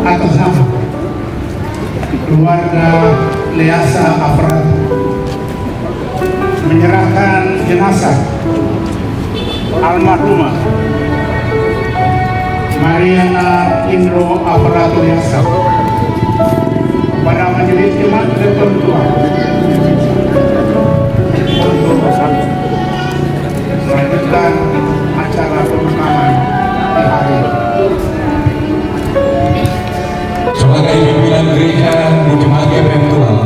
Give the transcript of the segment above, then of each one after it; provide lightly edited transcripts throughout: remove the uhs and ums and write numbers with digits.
atas nama keluarga Leasa Aparat menyerahkan jenazah almarhumah Mariana Indro Aparat Leasa pada majelis jemaat ketentuan untuk melanjutkan acara pemakaman di hari ini. Sebagai pimpinan gereja di Jemaat Eventual,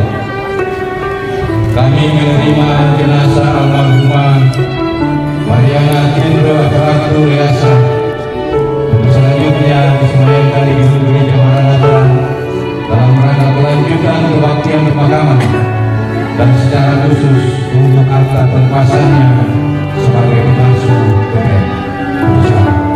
kami menerima jenazah almarhumah Mariana Indro Aparat Leasa untuk selanjutnya disemayamkan di gedung gereja Maranatha dalam rangka kelanjutan kebaktian pemakaman dan secara khusus untuk akta pelepasannya sebagai pengasuh gereja.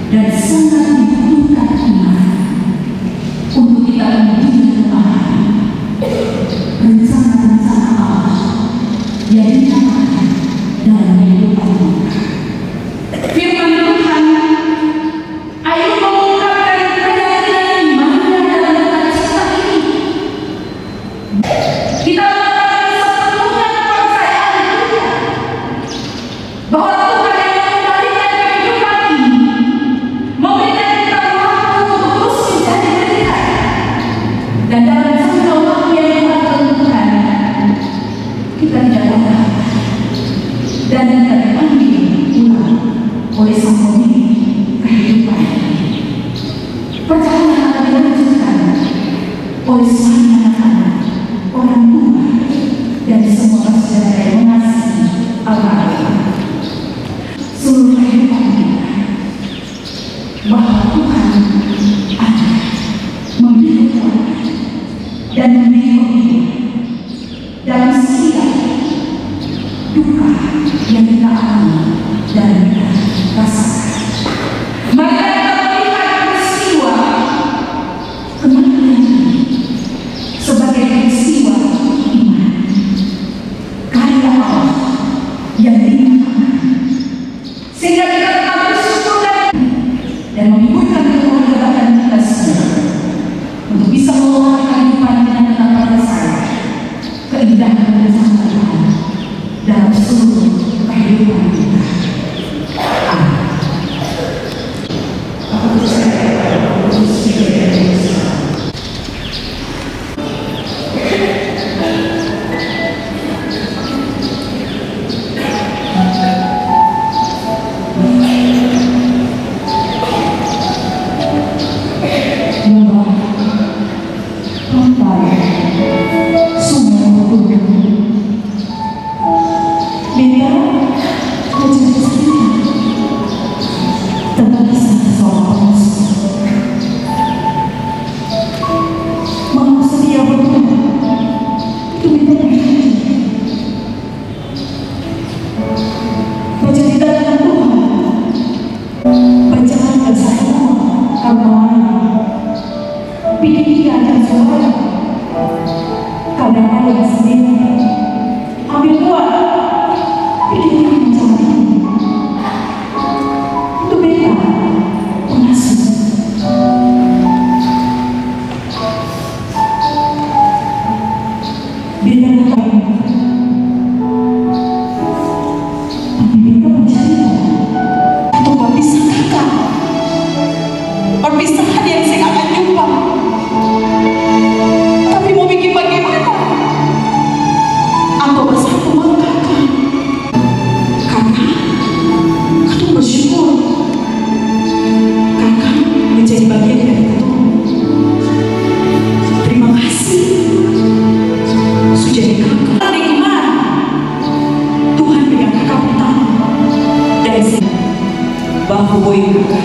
dan sangat dibutuhkan iman untuk kita menjalankan rencana-rencana Allah yang dinyatakan dalam kehidupan kita. Firman Tuhan, ayo mengungkapkan keyakinan imannya dalam cerita ini. Kita mengatakan sepenuhnya kepercayaan kita bahwa Tuhan yang mengembalikan kehidupan ini memberikan kita waktu untuk terus menjadi dekat, dan dalam jangka waktu yang Tuhan tentukan kita tidak lalai dan kita dipanggil ulang oleh Sang Pemilik kehidupan. Perjalanan akan dilanjutkan oleh semua anak-anak, orang tua, dan semua saudara yang mengasihi Allah. Seluruh kehidupan kita bahwa Tuhan ada memberi kekuatan dan memberi pemimpin dalam setiap duka yang kita alami dan kita rasakan. Maka kita melihat peristiwa kematian ini sebagai peristiwa iman, karya Allah yang dinyatakan, sehingga kita tetap bersyukur dan mengikutkan keluargaan kita semua untuk bisa mengelola kehidupan yang tetap pada saya, keindahan dan kesabaran dalam seluruh kehidupan kita. Amin. Perpisahan yang saya akan jumpa, tapi mau bikin bagaimana? Apa bersatu mengatakan, kakak, aku bersyukur, kakak menjadi bagian dari itu. Terima kasih, sudah jadi kakak nikmat. Tuhan berikan kakak utama dari sini, bahu boy kakak.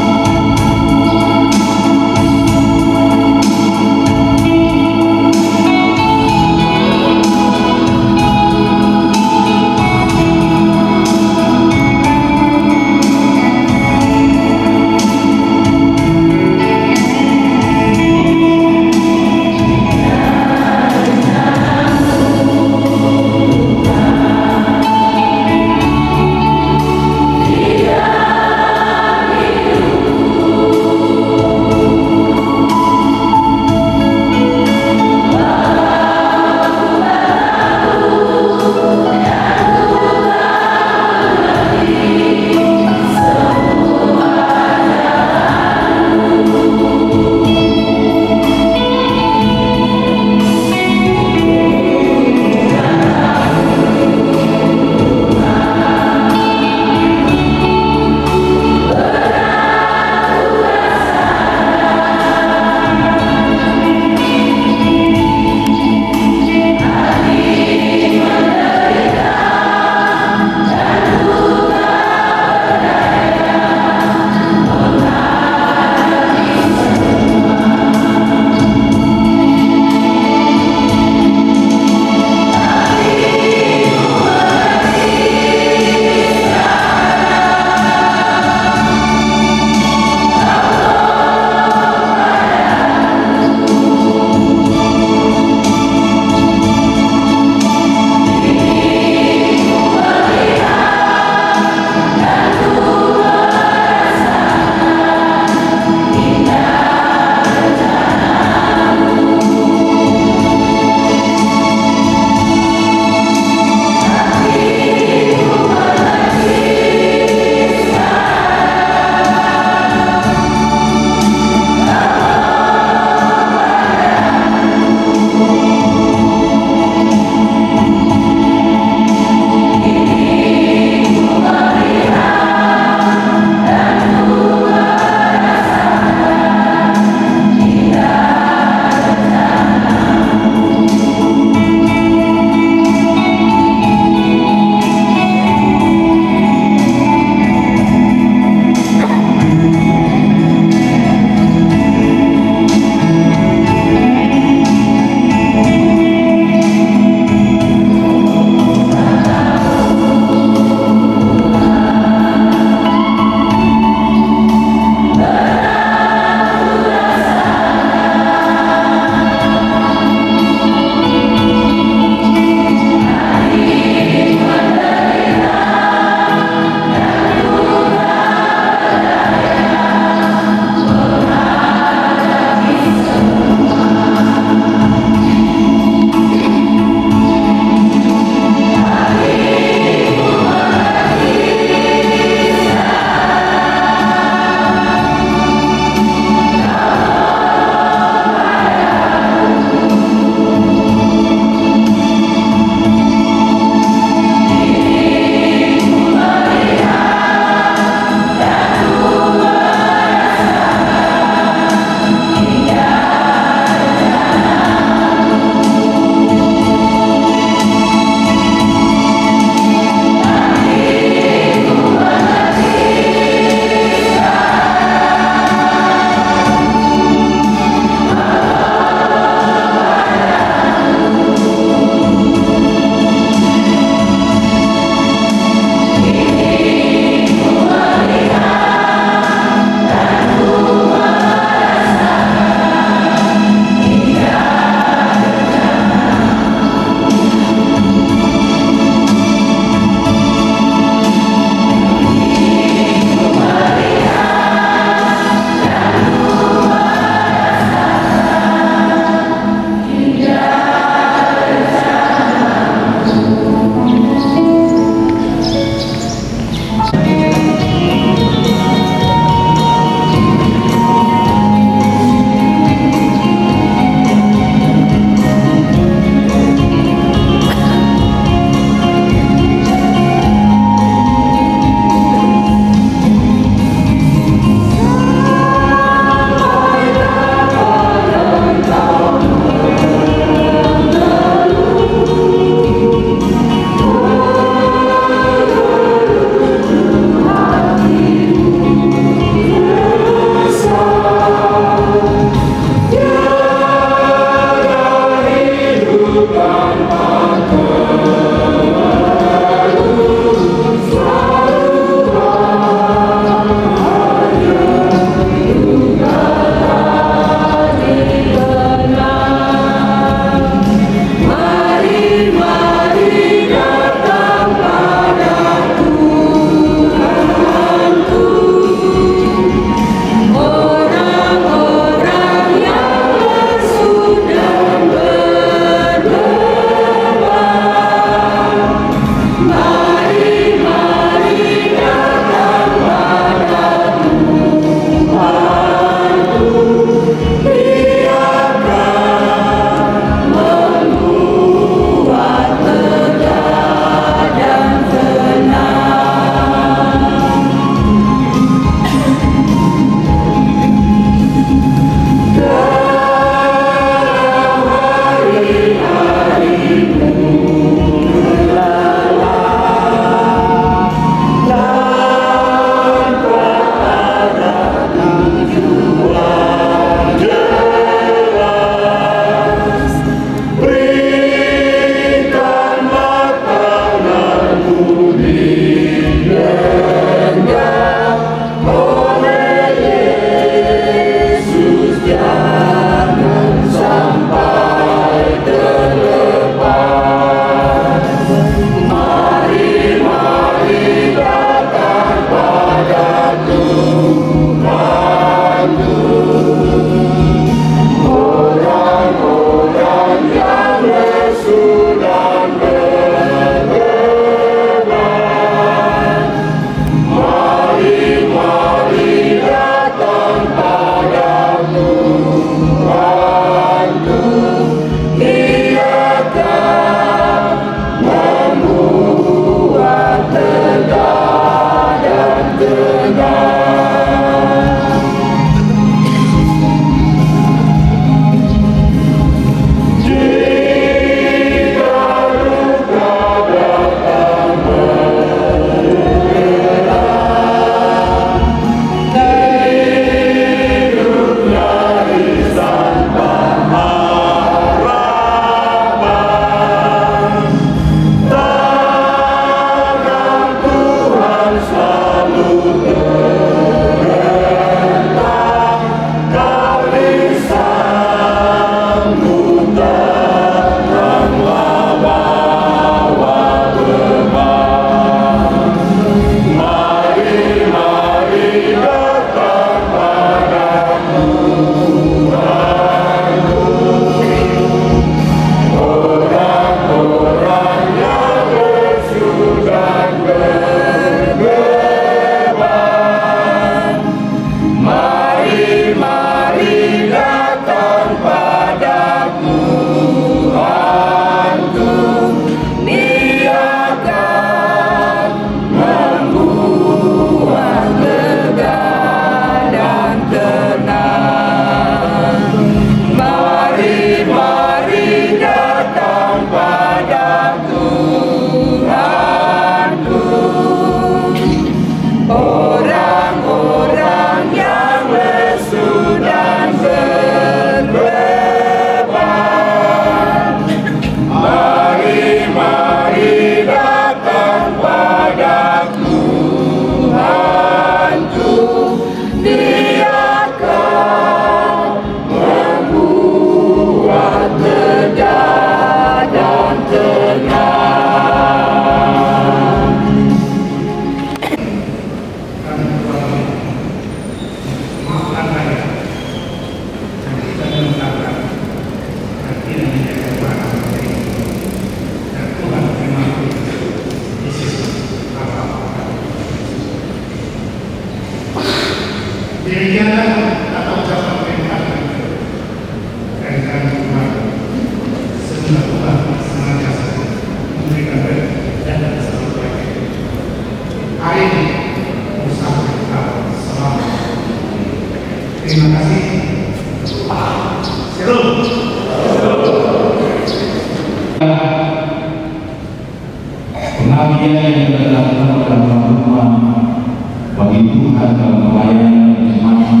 Pengabdian yang kita lakukan dalam rumah bagi Tuhan dalam pelayanan jemaat,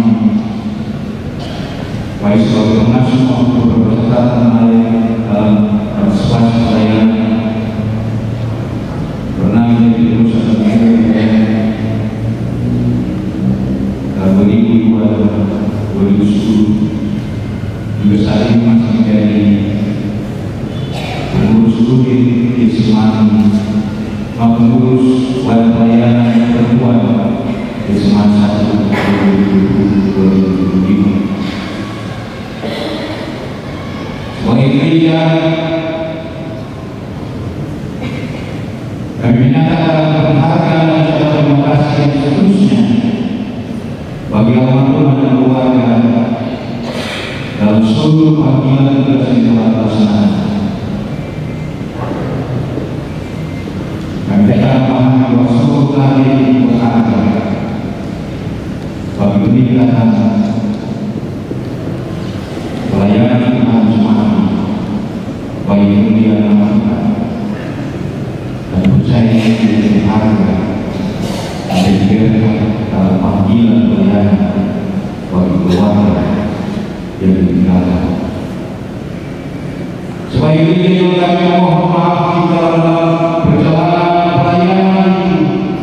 baik sebagai pengasuh maupun berserta dalam partisipasi pelayanan, pernah menjadi urusan PGRI tahun 2010 juga saat ini masih menjadi pengurus rutin di Semarang maupun pengurus wadah pelayanan perempuan di Semarang 1 2025. Sebagai gereja, kami menyatakan penghargaan dan ucapan terima kasih yang seterusnya bagi almarhum dan keluarga dalam seluruh panggilan tugas yang telah dilaksanakan. Kami telah memahami bahwa seluruh kali berharga bagi peningkatan pelayanan Tuhan jemaat, bagi kemuliaan nama Tuhan, dan percaya menjadi harga dan diberikan dalam panggilan pelayanan bagi keluarga yang ditinggalkan. Sebagai gereja kami mohon maaf jika dalam perjalanan pelayanan itu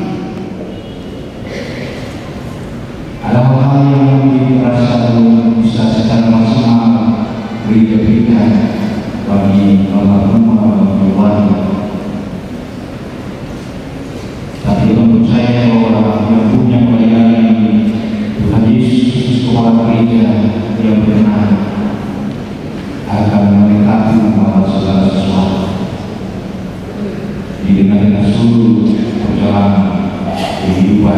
ada hal-hal yang mungkin terasa belum bisa secara maksimal berikan bagi almarhum dan keluarga. Tapi kita percaya bahwa yang punya pelayanan ini Tuhan Yesus kepala gereja yang benar akan melengkapi segala sesuatu dengan seluruh perjalanan kehidupan,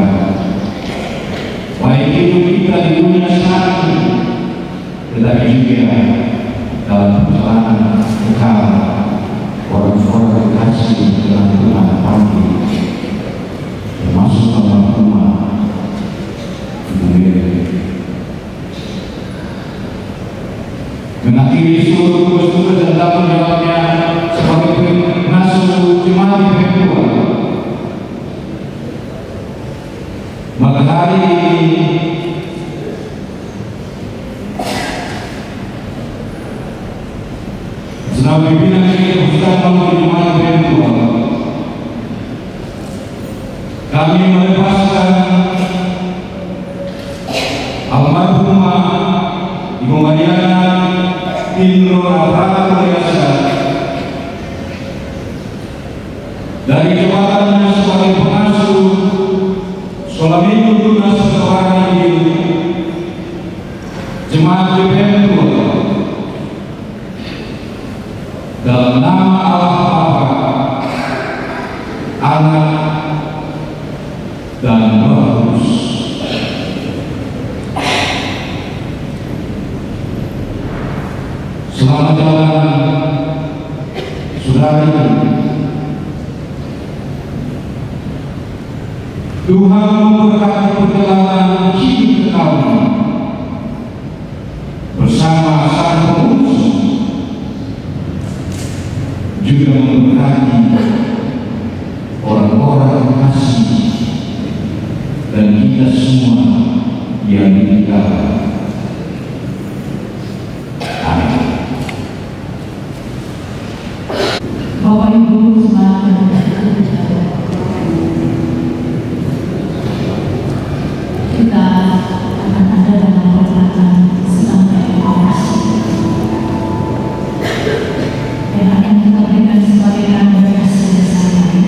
baik hidup kita di dunia saat ini, tetapi juga dalam perjalanan kekal orang-orang kasih dengan Tuhan panggil, termasuk dalam rumah mengakhiri seluruh tugas-tugas dan tanggung jawabnya sebagai pengasuh jemaat di Papua. Maka hari ini sebagai pimpinan Ustaz Maulid Jemaat di Papua, kami melepaskan almarhumah Ibu Mariana Indro Prata Yasa dari jabatannya sebagai pengasuh sekolah minggu tunas sekolah di jemaat di Papua dalam nama Allah Bapa, Anak dan Roh Kudus. Selamat jalan saudari. Tuhan memberkati perjalanan hidup kamu bersama sang pengurus, juga memberkati orang-orang kasih dan kita semua yang ditinggalkan. Amin. Bapak Ibu semangat, kita akan ada dalam perjalanan sampai operasi yang akan kita berikan sebagai tanda kasih bersama.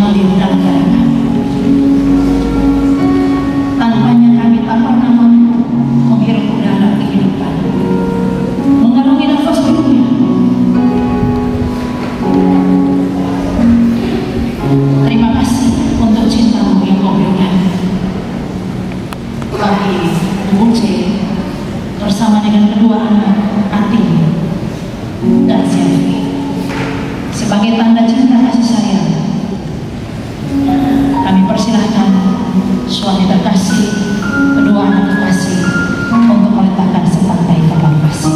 mengalir dalam darah kami. Tanpanya kami tak pernah mampu menghirup udara kehidupan, mengarungi nafas dunia. Terima kasih untuk cintamu yang kau berikan. Bagi Bung C bersama dengan kedua anak Ati dan Selvi, sebagai tanda cinta kasih sayang, kami persilahkan suami terkasih, kedua anak terkasih untuk meletakkan sepantai kembang kasih.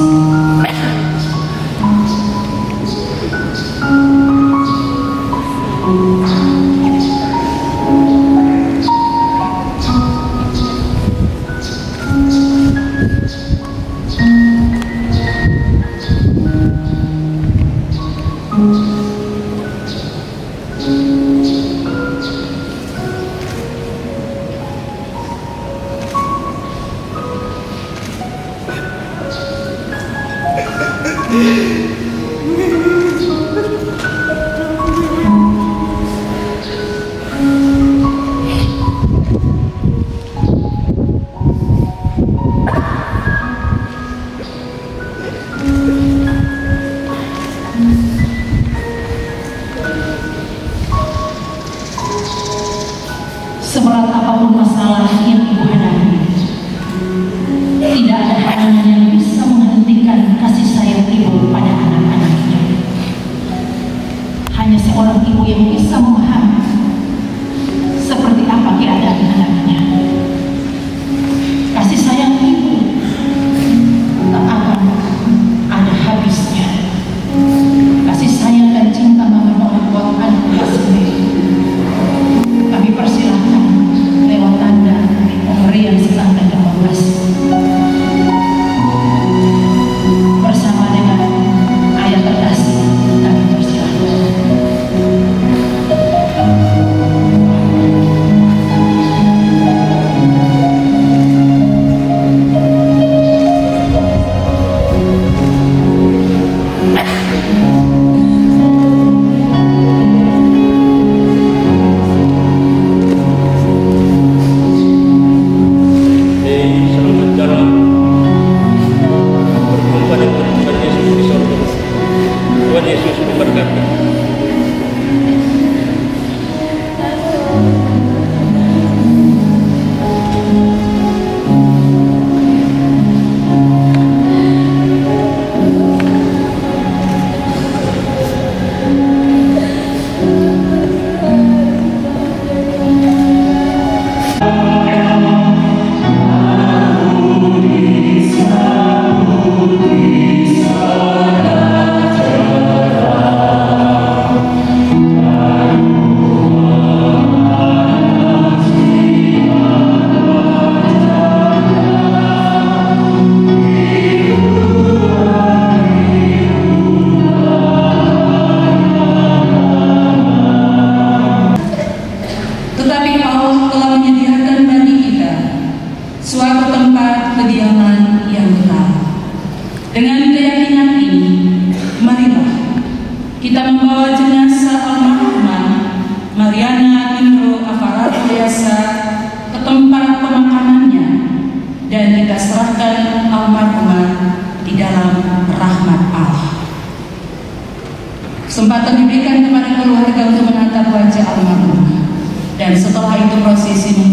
Seberat apapun masalah yang ibu hadapi, tidak ada halangan yang bisa menghentikan kasih sayang ibu pada anak-anaknya. Hanya seorang ibu yang bisa memahami seperti apa keadaan anaknya. Kasih sayang ibu tak akan ada habisnya. Kasih sayang dan cinta mama buat anak sendiri. Kami persilahkan lewat tanda pemberian sepantai kembang kasih bersama dengan ayah terkasih. Kami persilahkan. Dengan keyakinan ini, marilah kita membawa jenazah almarhumah Mariana Indro Afaratiasa ke tempat pemakamannya dan kita serahkan almarhumah di dalam rahmat Allah. Kesempatan diberikan kepada keluarga untuk menatap wajah almarhumah, dan setelah itu prosesi